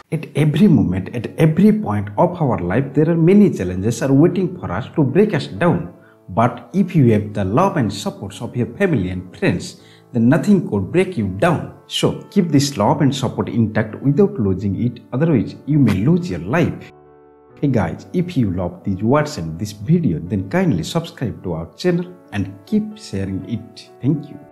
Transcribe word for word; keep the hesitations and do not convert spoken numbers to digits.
At every moment, at every point of our life, there are many challenges are waiting for us to break us down. But if you have the love and support of your family and friends, then nothing could break you down. So keep this love and support intact without losing it, otherwise you may lose your life. Hey guys, if you love these words and this video, then kindly subscribe to our channel and keep sharing it. Thank you.